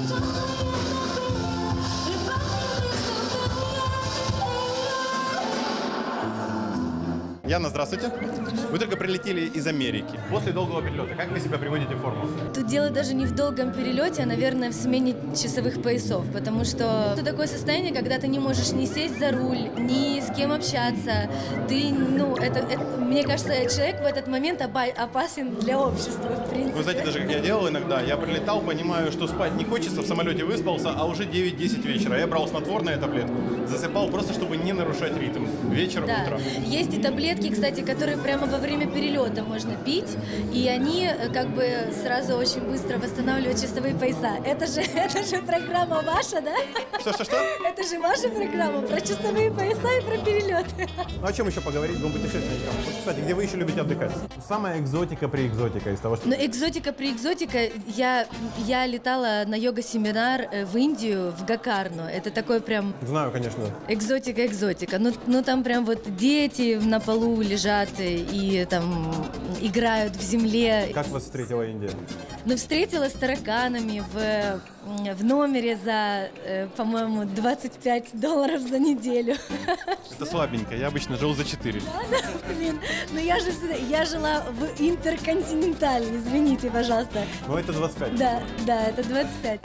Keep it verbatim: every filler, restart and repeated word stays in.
Яна, здравствуйте. Вы только прилетели из Америки. После долгого перелета, как вы себя приводите в форму? Тут дело даже не в долгом перелете, а, наверное, в смене часовых поясов, потому что это такое состояние, когда ты не можешь ни сесть за руль, ни с кем общаться. Ты, ну, это, это мне кажется, человек в этот момент опасен для общества, в принципе. Вы знаете, даже как я делал иногда, я прилетал, понимаю, что спать не хочется, в самолете выспался, а уже девять-десять вечера. Я брал снотворное таблетку, засыпал просто, чтобы не нарушать ритм. Вечер, да. утро. Есть и таблетки, кстати, которые прямо во время перелета можно пить, и они как бы сразу очень быстро восстанавливают часовые пояса. Это же, это же программа ваша, да? Что-что-что? Это же ваша программа про часовые пояса и про перелеты. Ну о чем еще поговорить двум путешественникам? Вот, кстати, где вы еще любите отдыхать? Самая экзотика при экзотика из того, что... Ну, экзотика при экзотика. Я, я летала на йога-семинар в Индию, в Гокарну. Это такой прям... Знаю, конечно. Экзотика-экзотика. Ну, ну, там прям вот дети на полу лежат и там играют в земле. Как вас встретила Индия? Ну, встретила с тараканами в, в номере за, по-моему, двадцать пять долларов за неделю. Это слабенько, я обычно жил за четыре. Блин, ну я же я жила в интерконтинентале, извините, пожалуйста. Ну это двадцать пять. Да, да, это двадцать пять.